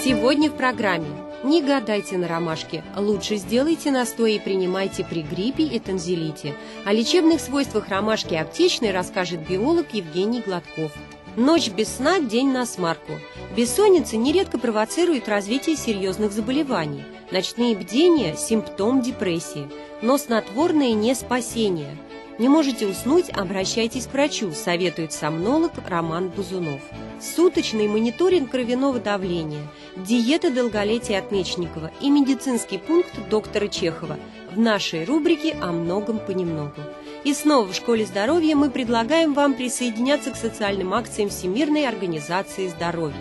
Сегодня в программе «Не гадайте на ромашке, лучше сделайте настой и принимайте при гриппе и танзелите». О лечебных свойствах ромашки аптечной расскажет биолог Евгений Гладков. Ночь без сна, день насмарку. Бессонница нередко провоцирует развитие серьезных заболеваний. Ночные бдения – симптом депрессии. Но снотворное не спасение. Не можете уснуть – обращайтесь к врачу, советует сомнолог Роман Бузунов. Суточный мониторинг кровяного давления, диета долголетия от Мечникова и медицинский пункт доктора Чехова в нашей рубрике «О многом понемногу». И снова в «Школе здоровья» мы предлагаем вам присоединяться к социальным акциям Всемирной организации здоровья.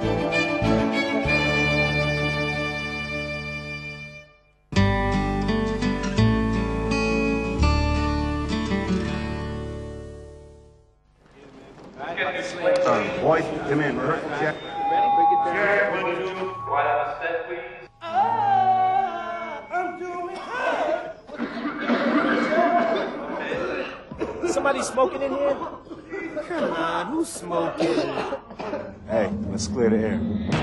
Boys, come in. Check. Check. 1, 2. Right on the step, please. I'm doing it. Somebody smoking in here? Come on, who's smoking? Hey, let's clear the air.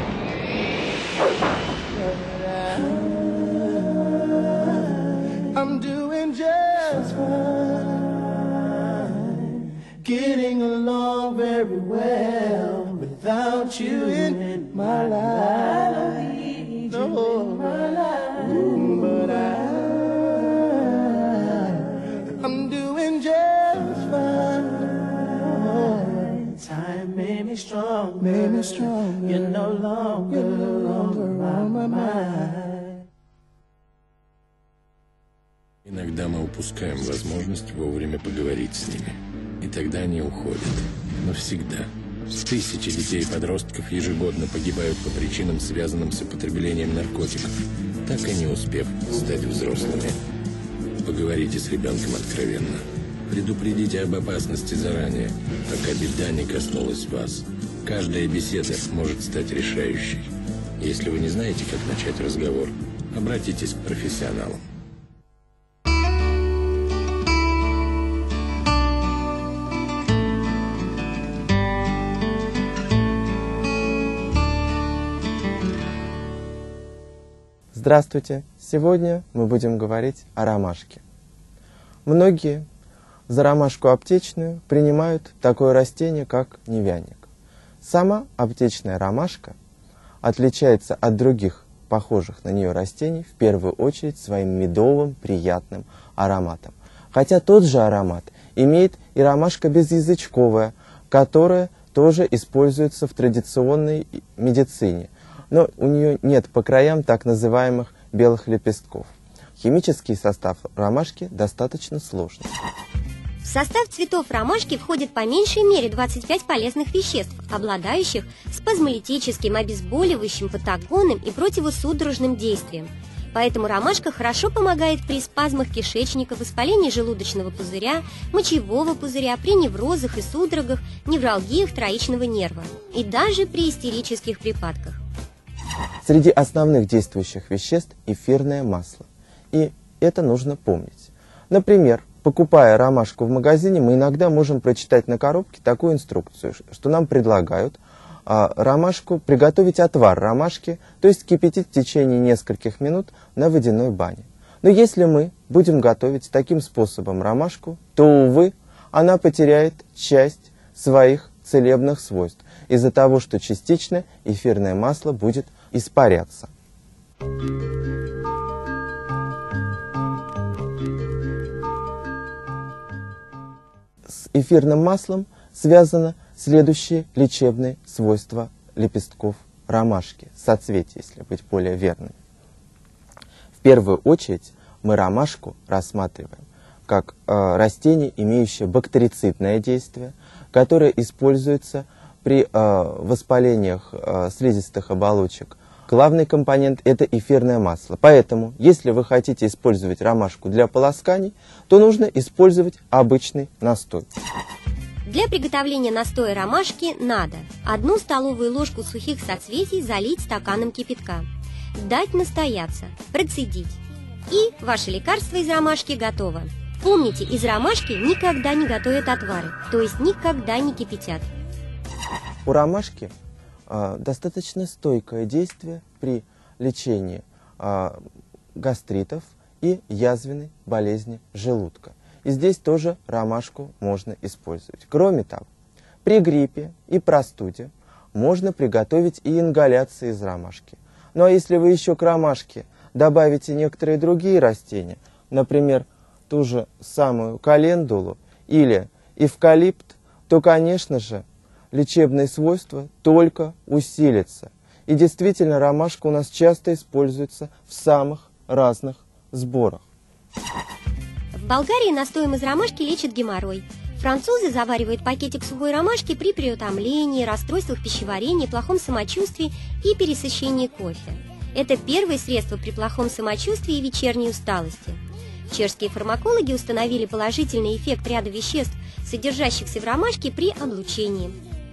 I'm doing just fine. Getting along very well without you in my life. No, but I'm doing just fine. Time made me strong, You're no longer on my mind. Иногда мы упускаем возможность вовремя поговорить с ними. И тогда они уходят. Навсегда. Тысячи детей и подростков ежегодно погибают по причинам, связанным с употреблением наркотиков, так и не успев стать взрослыми. Поговорите с ребенком откровенно. Предупредите об опасности заранее, пока беда не коснулась вас. Каждая беседа может стать решающей. Если вы не знаете, как начать разговор, обратитесь к профессионалам. Здравствуйте! Сегодня мы будем говорить о ромашке. Многие за ромашку аптечную принимают такое растение, как невяник. Сама аптечная ромашка отличается от других похожих на нее растений в первую очередь своим медовым приятным ароматом. Хотя тот же аромат имеет и ромашка безязычковая, которая тоже используется в традиционной медицине. Но у нее нет по краям так называемых белых лепестков. Химический состав ромашки достаточно сложный. В состав цветов ромашки входит по меньшей мере 25 полезных веществ, обладающих спазмолитическим, обезболивающим, патагонным и противосудорожным действием. Поэтому ромашка хорошо помогает при спазмах кишечника, воспалении желудочного пузыря, мочевого пузыря, при неврозах и судорогах, невралгиях троичного нерва и даже при истерических припадках. Среди основных действующих веществ эфирное масло. И это нужно помнить. Например, покупая ромашку в магазине, мы иногда можем прочитать на коробке такую инструкцию, что нам предлагают ромашку приготовить отвар ромашки, то есть кипятить в течение нескольких минут на водяной бане. Но если мы будем готовить таким способом ромашку, то, увы, она потеряет часть своих целебных свойств из-за того, что частично эфирное масло будет испаряться. С эфирным маслом связано следующее лечебное свойство лепестков ромашки, соцветий, если быть более верным. В первую очередь мы ромашку рассматриваем как растение, имеющее бактерицидное действие, которое используется при воспалениях слизистых оболочек. Главный компонент – это эфирное масло. Поэтому, если вы хотите использовать ромашку для полосканий, то нужно использовать обычный настой. Для приготовления настоя ромашки надо 1 столовую ложку сухих соцветий залить стаканом кипятка, дать настояться, процедить. И ваше лекарство из ромашки готово. Помните, из ромашки никогда не готовят отвары, то есть никогда не кипятят. У ромашки достаточно стойкое действие при лечении гастритов и язвенной болезни желудка. И здесь тоже ромашку можно использовать. Кроме того, при гриппе и простуде можно приготовить и ингаляции из ромашки. Ну а если вы еще к ромашке добавите некоторые другие растения, например, ту же самую календулу или эвкалипт, то, конечно же, лечебные свойства только усилятся. И действительно, ромашка у нас часто используется в самых разных сборах. В Болгарии настоем из ромашки лечат геморрой. Французы заваривают пакетик сухой ромашки при переутомлении, расстройствах пищеварения, плохом самочувствии и пересыщении кофе. Это первое средство при плохом самочувствии и вечерней усталости. Чешские фармакологи установили положительный эффект ряда веществ, содержащихся в ромашке при облучении.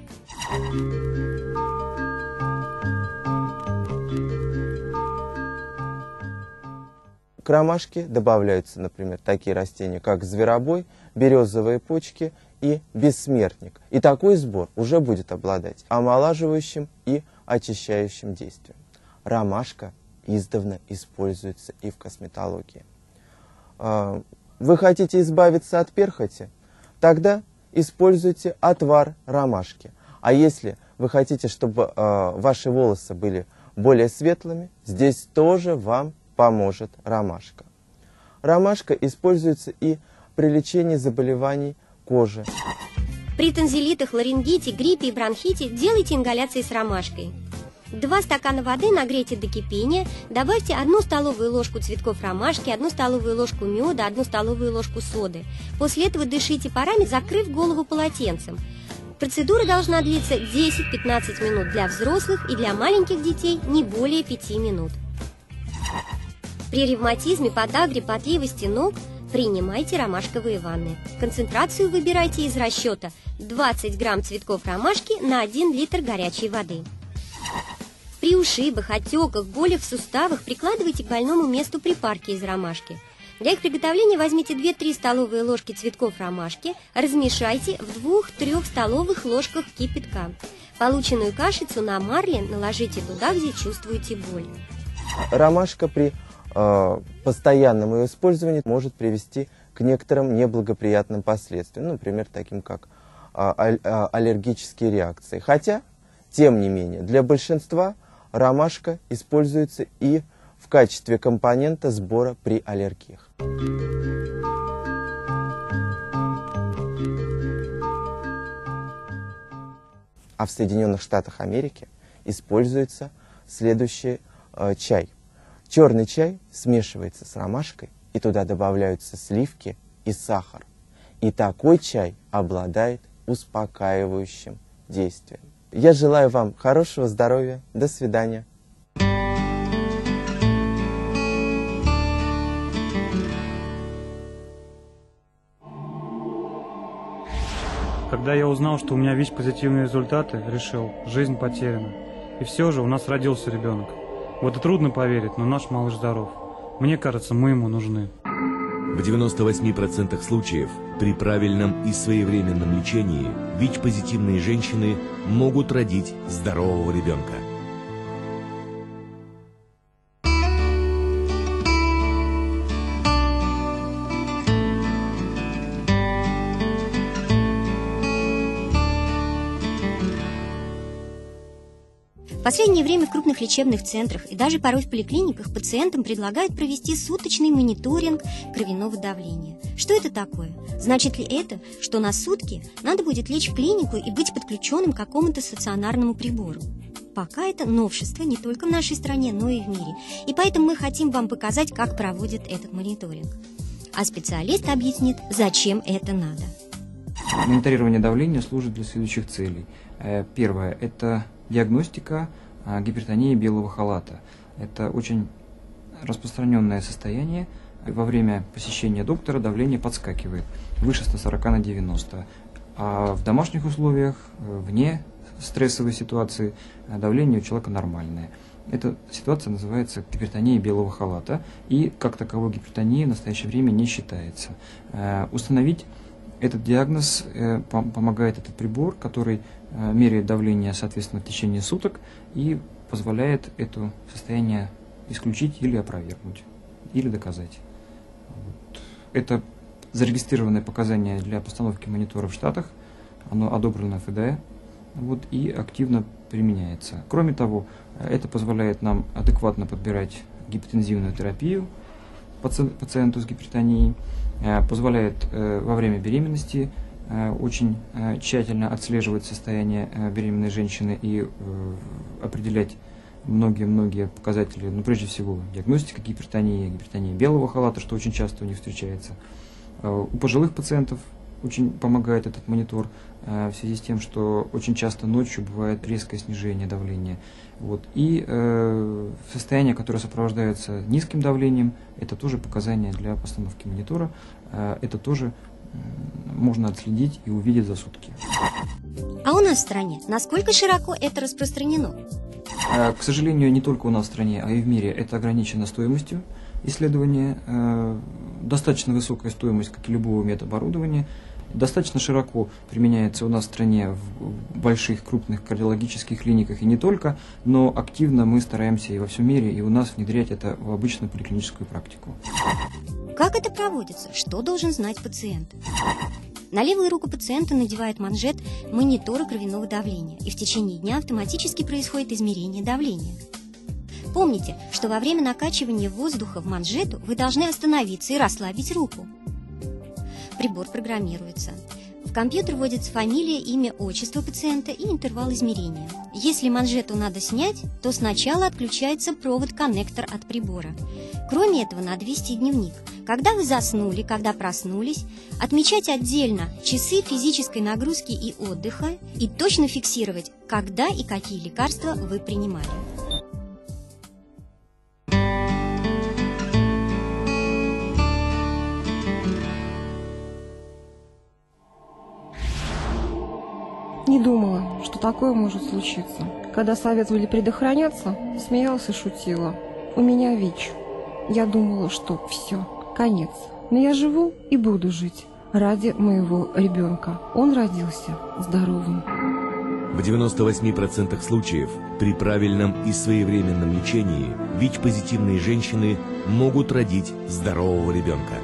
К ромашке добавляются, например, такие растения, как зверобой, березовые почки и бессмертник. И такой сбор уже будет обладать омолаживающим и очищающим действием. Ромашка издавна используется и в косметологии. Вы хотите избавиться от перхоти? Тогда используйте отвар ромашки. А если вы хотите, чтобы ваши волосы были более светлыми, здесь тоже вам поможет ромашка. Ромашка используется и при лечении заболеваний кожи. При тонзиллитах, ларингите, гриппе и бронхите делайте ингаляции с ромашкой. 2 стакана воды нагрейте до кипения, добавьте 1 столовую ложку цветков ромашки, 1 столовую ложку меда, 1 столовую ложку соды. После этого дышите парами, закрыв голову полотенцем. Процедура должна длиться 10-15 минут для взрослых и для маленьких детей не более 5 минут. При ревматизме, подагре, потливости ног принимайте ромашковые ванны. Концентрацию выбирайте из расчета 20 грамм цветков ромашки на 1 литр горячей воды. При ушибах, отеках, болях в суставах прикладывайте к больному месту припарки из ромашки. Для их приготовления возьмите 2-3 столовые ложки цветков ромашки, размешайте в 2-3 столовых ложках кипятка. Полученную кашицу на марле наложите туда, где чувствуете боль. Ромашка при постоянном ее использовании может привести к некоторым неблагоприятным последствиям, например, таким как аллергические реакции. Хотя, тем не менее, для большинства ромашка используется и в качестве компонента сбора при аллергиях. А в Соединенных Штатах Америки используется следующий чай. Черный чай смешивается с ромашкой, и туда добавляются сливки и сахар. И такой чай обладает успокаивающим действием. Я желаю вам хорошего здоровья. До свидания. Когда я узнал, что у меня ВИЧ-позитивные результаты, решил, жизнь потеряна. И все же у нас родился ребенок. В это трудно поверить, но наш малыш здоров. Мне кажется, мы ему нужны. В 98% случаев при правильном и своевременном лечении ВИЧ-позитивные женщины могут родить здорового ребенка. В последнее время в крупных лечебных центрах и даже порой в поликлиниках пациентам предлагают провести суточный мониторинг кровяного давления. Что это такое? Значит ли это, что на сутки надо будет лечь в клинику и быть подключенным к какому-то стационарному прибору? Пока это новшество не только в нашей стране, но и в мире. И поэтому мы хотим вам показать, как проводят этот мониторинг. А специалист объяснит, зачем это надо. Мониторирование давления служит для следующих целей. Первое – это диагностика гипертонии белого халата. Это очень распространенное состояние. Во время посещения доктора давление подскакивает выше 140 на 90. А в домашних условиях, вне стрессовой ситуации, давление у человека нормальное. Эта ситуация называется гипертонией белого халата, и как таковой гипертонии в настоящее время не считается. Установить Этот диагноз помогает этот прибор, который меряет давление, соответственно, в течение суток и позволяет это состояние исключить или опровергнуть, или доказать. Вот. Это зарегистрированное показание для постановки монитора в Штатах, оно одобрено ФДА, вот, и активно применяется. Кроме того, это позволяет нам адекватно подбирать гипотензивную терапию пациенту с гипертонией, позволяет во время беременности очень тщательно отслеживать состояние беременной женщины и определять многие показатели, ну, прежде всего, диагностика гипертонии, гипертония белого халата, что очень часто у них встречается. У пожилых пациентов очень помогает этот монитор в связи с тем, что очень часто ночью бывает резкое снижение давления. Вот. И состояние, которое сопровождается низким давлением, это тоже показания для постановки монитора. Это тоже можно отследить и увидеть за сутки. А у нас в стране насколько широко это распространено? К сожалению, не только у нас в стране, а и в мире это ограничено стоимостью исследования. Достаточно высокая стоимость, как и любого медоборудования. Достаточно широко применяется у нас в стране в больших крупных кардиологических клиниках и не только, но активно мы стараемся и во всем мире, и у нас внедрять это в обычную поликлиническую практику. Как это проводится? Что должен знать пациент? На левую руку пациента надевает манжет монитора кровяного давления, и в течение дня автоматически происходит измерение давления. Помните, что во время накачивания воздуха в манжету вы должны остановиться и расслабить руку. Прибор программируется. В компьютер вводится фамилия, имя, отчество пациента и интервал измерения. Если манжету надо снять, то сначала отключается провод-коннектор от прибора. Кроме этого, надо вести дневник. Когда вы заснули, когда проснулись, отмечать отдельно часы физической нагрузки и отдыха и точно фиксировать, когда и какие лекарства вы принимали. Не думала, что такое может случиться. Когда советовали предохраняться, смеялась и шутила. У меня ВИЧ. Я думала, что все, конец. Но я живу и буду жить ради моего ребенка. Он родился здоровым. В 98% случаев при правильном и своевременном лечении ВИЧ-позитивные женщины могут родить здорового ребенка.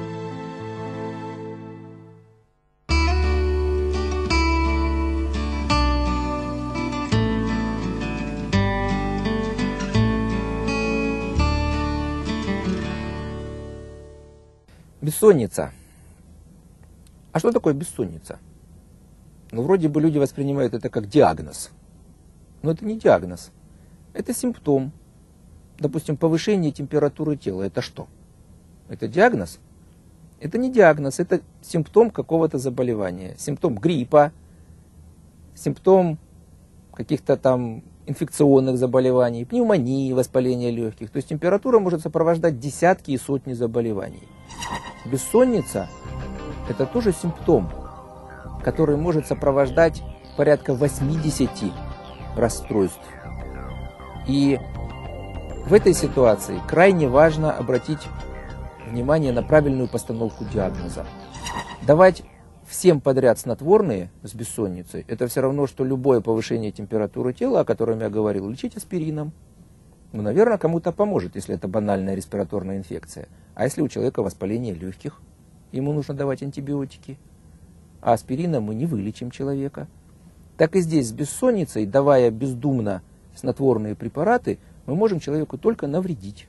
Бессонница. А что такое бессонница? Ну, вроде бы люди воспринимают это как диагноз. Но это не диагноз. Это симптом. Допустим, повышение температуры тела. Это что? Это диагноз? Это не диагноз, это симптом какого-то заболевания. Симптом гриппа, симптом каких-то там инфекционных заболеваний, пневмонии, воспаления легких. То есть температура может сопровождать десятки и сотни заболеваний. Бессонница – это тоже симптом, который может сопровождать порядка 80 расстройств. И в этой ситуации крайне важно обратить внимание на правильную постановку диагноза. Давать всем подряд снотворные с бессонницей – это все равно, что любое повышение температуры тела, о котором я говорил, лечить аспирином. Ну, наверное, кому-то поможет, если это банальная респираторная инфекция. А если у человека воспаление легких, ему нужно давать антибиотики. А аспирином мы не вылечим человека. Так и здесь с бессонницей, давая бездумно снотворные препараты, мы можем человеку только навредить.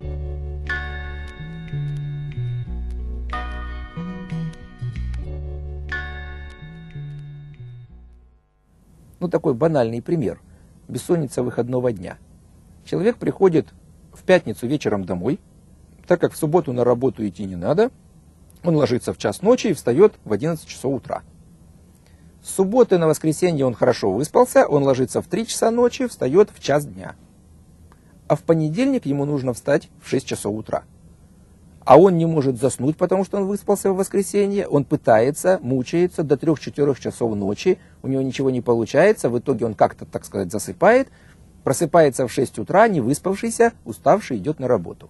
Ну, такой банальный пример. Бессонница выходного дня. Человек приходит в пятницу вечером домой, так как в субботу на работу идти не надо, он ложится в час ночи и встает в 11 часов утра. С субботы на воскресенье он хорошо выспался, он ложится в 3 часа ночи, встает в час дня. А в понедельник ему нужно встать в 6 часов утра. А он не может заснуть, потому что он выспался в воскресенье, он пытается, мучается до 3-4 часов ночи, у него ничего не получается, в итоге он как-то, так сказать, засыпает, просыпается в 6 утра, не выспавшийся, уставший, идет на работу.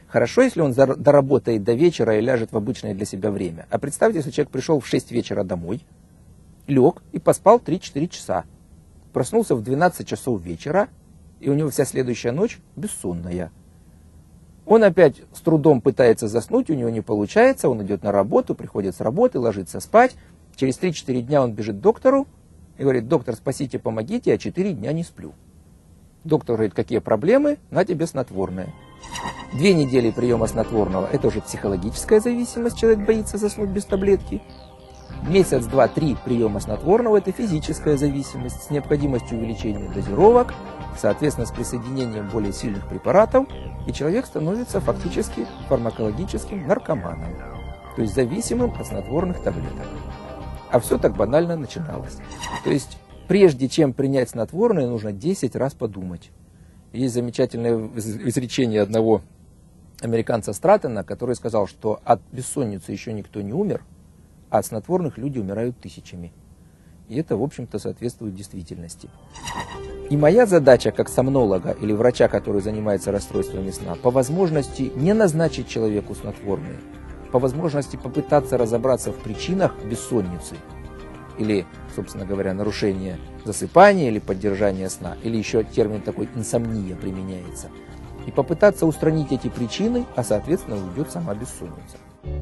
Хорошо, если он доработает до вечера и ляжет в обычное для себя время. А представьте, если человек пришел в 6 вечера домой, лег и поспал 3-4 часа. Проснулся в 12 часов вечера, и у него вся следующая ночь бессонная. Он опять с трудом пытается заснуть, у него не получается, он идет на работу, приходит с работы, ложится спать. Через 3-4 дня он бежит к доктору и говорит: доктор, спасите, помогите, я 4 дня не сплю. Доктор говорит: какие проблемы? На тебе снотворное. 2 недели приема снотворного – это уже психологическая зависимость, человек боится заснуть без таблетки. Месяц, 2, 3 приема снотворного – это физическая зависимость с необходимостью увеличения дозировок, соответственно, с присоединением более сильных препаратов, и человек становится фактически фармакологическим наркоманом, то есть зависимым от снотворных таблеток. А все так банально начиналось. То есть, прежде чем принять снотворное, нужно 10 раз подумать. Есть замечательное изречение одного американца Стратона, который сказал, что от бессонницы еще никто не умер, а от снотворных люди умирают тысячами. И это, в общем-то, соответствует действительности. И моя задача, как сомнолога или врача, который занимается расстройствами сна, по возможности не назначить человеку снотворное, по возможности попытаться разобраться в причинах бессонницы, или, собственно говоря, нарушения засыпания или поддержания сна, или еще термин такой инсомния применяется, и попытаться устранить эти причины, а соответственно уйдет сама бессонница.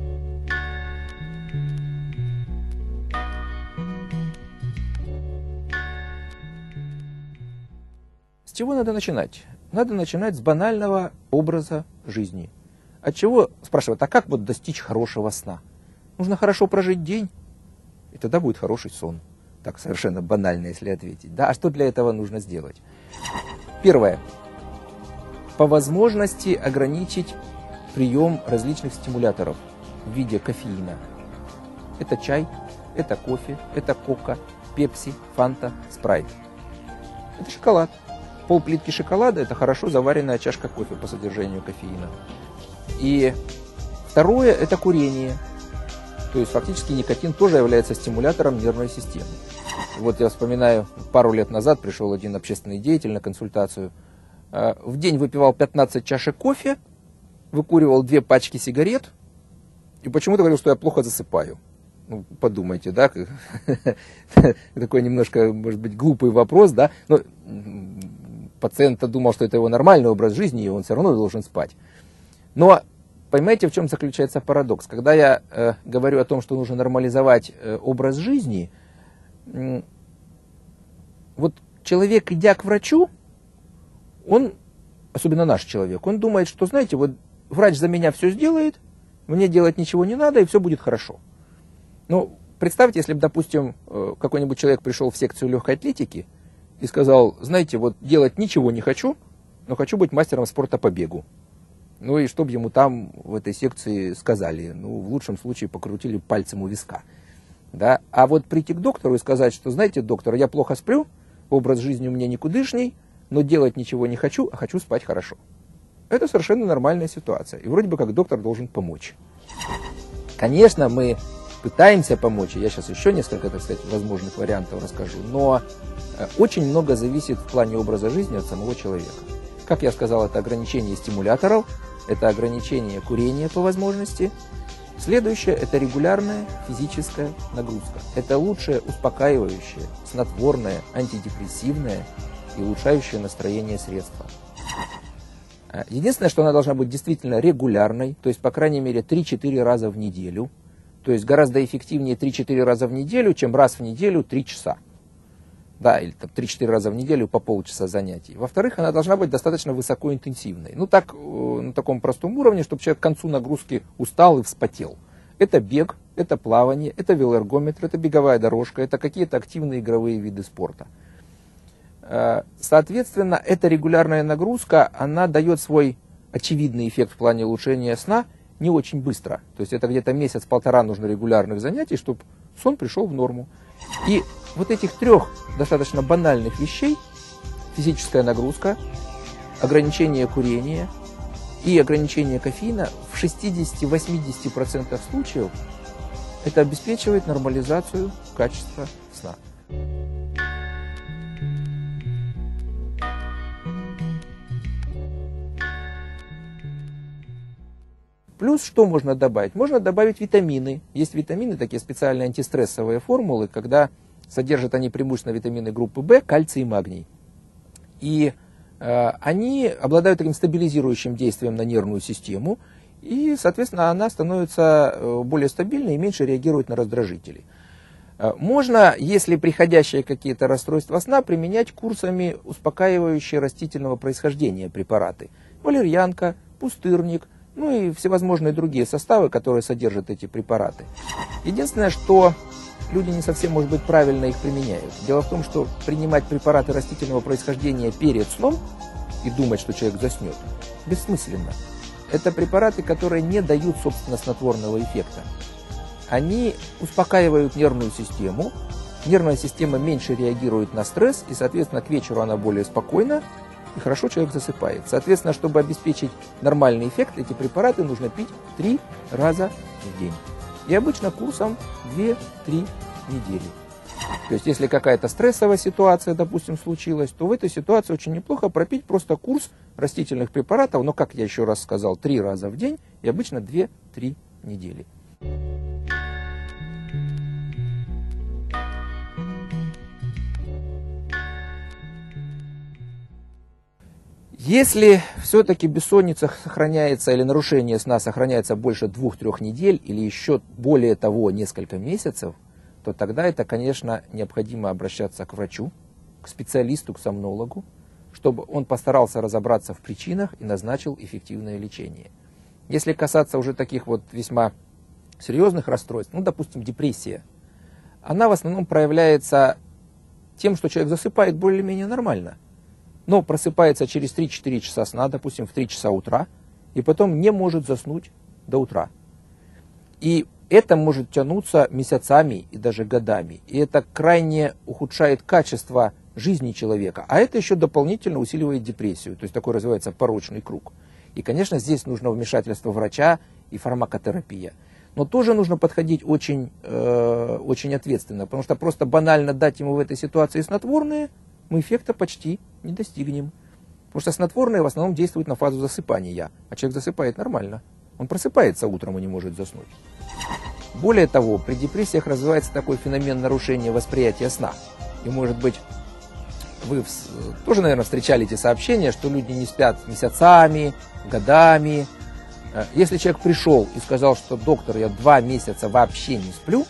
С чего надо начинать? Надо начинать с банального образа жизни. От чего, спрашивают, а как вот достичь хорошего сна? Нужно хорошо прожить день, и тогда будет хороший сон. Так совершенно банально, если ответить. Да? А что для этого нужно сделать? Первое. По возможности ограничить прием различных стимуляторов в виде кофеина. Это чай, это кофе, это кока, пепси, фанта, спрайт. Это шоколад. Пол-плитки шоколада – это хорошо заваренная чашка кофе по содержанию кофеина. И второе – это курение. То есть фактически никотин тоже является стимулятором нервной системы. Вот я вспоминаю, пару лет назад пришел один общественный деятель на консультацию. В день выпивал 15 чашек кофе, выкуривал 2 пачки сигарет и почему-то говорил, что я плохо засыпаю. Ну, подумайте, да, такой немножко, может быть, глупый вопрос, да, но пациент думал, что это его нормальный образ жизни, и он все равно должен спать. Но понимаете, в чем заключается парадокс? Когда я говорю о том, что нужно нормализовать образ жизни, вот человек, идя к врачу, он, особенно наш человек, он думает, что, знаете, вот врач за меня все сделает, мне делать ничего не надо, и все будет хорошо. Ну, представьте, если бы, допустим, какой-нибудь человек пришел в секцию легкой атлетики и сказал: знаете, вот делать ничего не хочу, но хочу быть мастером спорта по бегу. Ну и что бы ему там в этой секции сказали? Ну, в лучшем случае покрутили пальцем у виска. Да? А вот прийти к доктору и сказать, что, знаете, доктор, я плохо сплю, образ жизни у меня никудышний, но делать ничего не хочу, а хочу спать хорошо. Это совершенно нормальная ситуация. И вроде бы как доктор должен помочь. Конечно, мы пытаемся помочь, и я сейчас еще несколько, так сказать, возможных вариантов расскажу, но очень много зависит в плане образа жизни от самого человека. Как я сказал, это ограничение стимуляторов, это ограничение курения по возможности. Следующее – это регулярная физическая нагрузка. Это лучшее успокаивающее, снотворное, антидепрессивное и улучшающее настроение средство. Единственное, что она должна быть действительно регулярной, то есть, по крайней мере, 3-4 раза в неделю. То есть, гораздо эффективнее 3-4 раза в неделю, чем раз в неделю 3 часа. Да, или 3-4 раза в неделю по полчаса занятий. Во-вторых, она должна быть достаточно высокоинтенсивной. Ну, так, на таком простом уровне, чтобы человек к концу нагрузки устал и вспотел. Это бег, это плавание, это велоэргометр, это беговая дорожка, это какие-то активные игровые виды спорта. Соответственно, эта регулярная нагрузка, она дает свой очевидный эффект в плане улучшения сна не очень быстро. То есть это где-то месяц-полтора нужно регулярных занятий, чтобы сон пришел в норму. И вот этих 3 достаточно банальных вещей, физическая нагрузка, ограничение курения и ограничение кофеина, в 60-80% случаев это обеспечивает нормализацию качества сна. Плюс что можно добавить? Можно добавить витамины. Есть витамины, такие специальные антистрессовые формулы, когда содержат они преимущественно витамины группы В, кальций и магний. И они обладают таким стабилизирующим действием на нервную систему, и, соответственно, она становится более стабильной и меньше реагирует на раздражители. Можно, если приходящие какие-то расстройства сна, применять курсами успокаивающие растительного происхождения препараты. Валерьянка, пустырник, ну и всевозможные другие составы, которые содержат эти препараты. Единственное, что люди не совсем, может быть, правильно их применяют. Дело в том, что принимать препараты растительного происхождения перед сном и думать, что человек заснет, бессмысленно. Это препараты, которые не дают, собственно, снотворного эффекта. Они успокаивают нервную систему, нервная система меньше реагирует на стресс, и, соответственно, к вечеру она более спокойна, и хорошо человек засыпает. Соответственно, чтобы обеспечить нормальный эффект, эти препараты нужно пить 3 раза в день. И обычно курсом 2-3 недели. То есть, если какая-то стрессовая ситуация, допустим, случилась, то в этой ситуации очень неплохо пропить просто курс растительных препаратов, но, как я еще раз сказал, 3 раза в день и обычно 2-3 недели. Если все-таки бессонница сохраняется или нарушение сна сохраняется больше 2-3 недель или еще более того несколько месяцев, то тогда это, конечно, необходимо обращаться к врачу, к специалисту, к сомнологу, чтобы он постарался разобраться в причинах и назначил эффективное лечение. Если касаться уже таких вот весьма серьезных расстройств, ну, допустим, депрессия, она в основном проявляется тем, что человек засыпает более-менее нормально, но просыпается через 3-4 часа сна, допустим, в 3 часа утра, и потом не может заснуть до утра. И это может тянуться месяцами и даже годами. И это крайне ухудшает качество жизни человека. А это еще дополнительно усиливает депрессию. То есть такой развивается порочный круг. И, конечно, здесь нужно вмешательство врача и фармакотерапия. Но тоже нужно подходить очень ответственно. Потому что просто банально дать ему в этой ситуации снотворные, мы эффекта почти не достигнем. Потому что снотворные в основном действуют на фазу засыпания. А человек засыпает нормально. Он просыпается утром и не может заснуть. Более того, при депрессиях развивается такой феномен нарушения восприятия сна. И, может быть, вы тоже, наверное, встречали эти сообщения, что люди не спят месяцами, годами. Если человек пришел и сказал, что доктор, я 2 месяца вообще не сплю,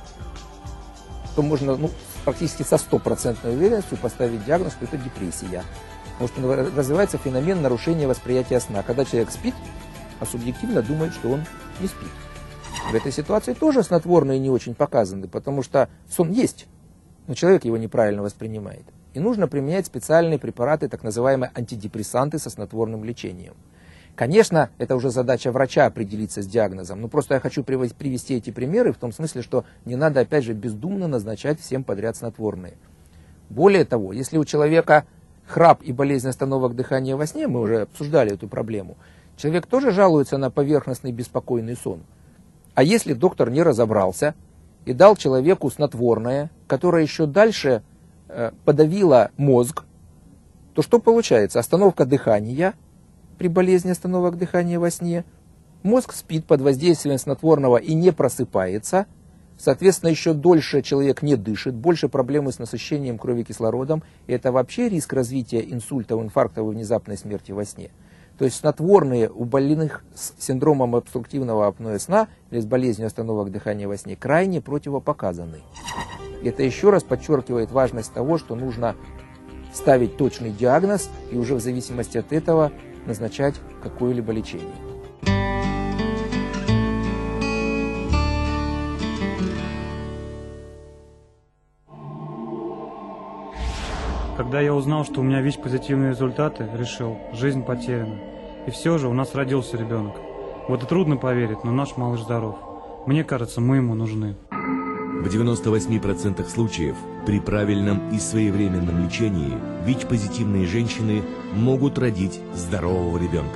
то можно практически со 100% уверенностью поставить диагноз, что это депрессия. Потому что развивается феномен нарушения восприятия сна, когда человек спит, а субъективно думает, что он не спит. В этой ситуации тоже снотворные не очень показаны, потому что сон есть, но человек его неправильно воспринимает. И нужно применять специальные препараты, так называемые антидепрессанты со снотворным лечением. Конечно, это уже задача врача определиться с диагнозом, но просто я хочу привести эти примеры в том смысле, что не надо, опять же, бездумно назначать всем подряд снотворные. Более того, если у человека храп и болезнь остановок дыхания во сне, мы уже обсуждали эту проблему, человек тоже жалуется на поверхностный беспокойный сон. А если доктор не разобрался и дал человеку снотворное, которое еще дальше подавило мозг, то что получается? Остановка дыхания при болезни остановок дыхания во сне, мозг спит под воздействием снотворного и не просыпается, соответственно, еще дольше человек не дышит, больше проблемы с насыщением крови кислородом, и это вообще риск развития инсультов, инфарктов и внезапной смерти во сне. То есть снотворные у больных с синдромом обструктивного апноэ сна или с болезнью остановок дыхания во сне крайне противопоказаны. Это еще раз подчеркивает важность того, что нужно ставить точный диагноз и уже в зависимости от этого назначать какое-либо лечение. Когда я узнал, что у меня ВИЧ-позитивные результаты, решил, жизнь потеряна. И все же у нас родился ребенок. В это трудно поверить, но наш малыш здоров. Мне кажется, мы ему нужны. В 98% случаев при правильном и своевременном лечении ВИЧ-позитивные женщины могут родить здорового ребенка.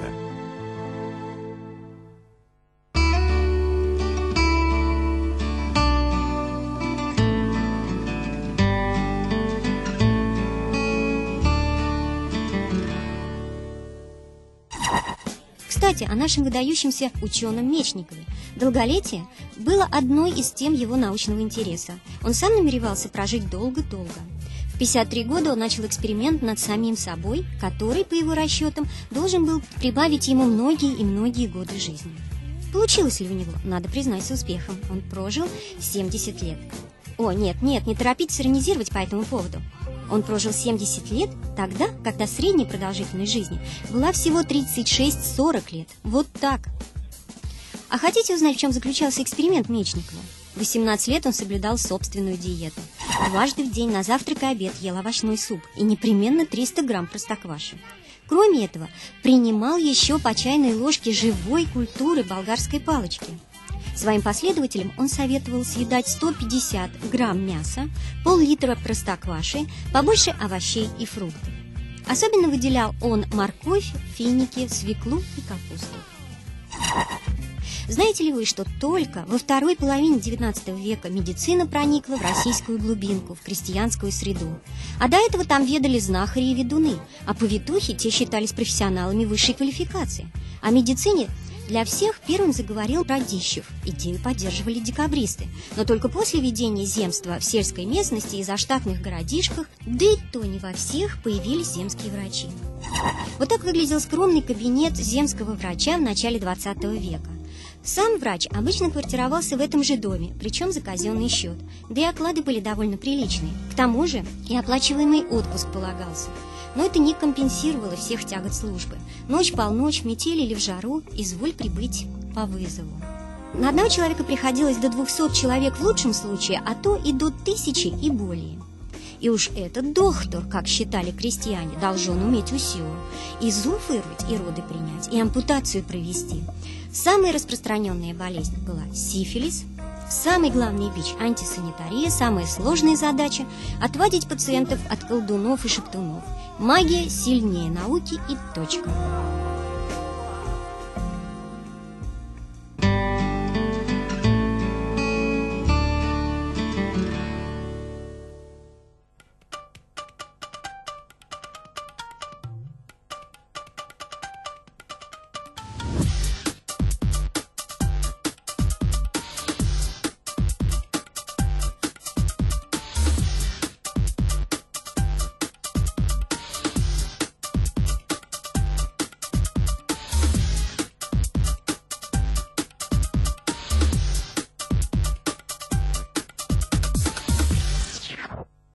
Кстати, о нашем выдающемся ученом Мечникове. Долголетие было одной из тем его научного интереса. Он сам намеревался прожить долго-долго. В 53 года он начал эксперимент над самим собой, который, по его расчетам, должен был прибавить ему многие и многие годы жизни. Получилось ли у него? Надо признать, с успехом. Он прожил 70 лет. О, нет, не торопитесь иронизировать по этому поводу. Он прожил 70 лет тогда, когда средняя продолжительность жизни была всего 36-40 лет. Вот так. А хотите узнать, в чем заключался эксперимент Мечникова? 18 лет он соблюдал собственную диету. Дважды в день на завтрак и обед ел овощной суп и непременно 300 грамм простокваши. Кроме этого, принимал еще по чайной ложке живой культуры болгарской палочки. Своим последователям он советовал съедать 150 грамм мяса, пол-литра простокваши, побольше овощей и фруктов. Особенно выделял он морковь, финики, свеклу и капусту. Знаете ли вы, что только во второй половине XIX века медицина проникла в российскую глубинку, в крестьянскую среду? А до этого там ведали знахари и ведуны, а повитухи те считались профессионалами высшей квалификации. О медицине для всех первым заговорил Радищев. Идею поддерживали декабристы. Но только после введения земства в сельской местности и заштатных городишках, да и то не во всех, появились земские врачи. Вот так выглядел скромный кабинет земского врача в начале XX века. Сам врач обычно квартировался в этом же доме, причем за казенный счет. Да и оклады были довольно приличные. К тому же и оплачиваемый отпуск полагался. Но это не компенсировало всех тягот службы. Ночь-полночь, в метель или в жару, изволь прибыть по вызову. На одного человека приходилось до 200 человек в лучшем случае, а то и до 1000 и более. И уж этот доктор, как считали крестьяне, должен уметь усё. И зуб вырвать, и роды принять, и ампутацию провести. Самая распространенная болезнь была сифилис. Самый главный бич – антисанитария. Самая сложная задача – отводить пациентов от колдунов и шептунов. Магия сильнее науки и точка.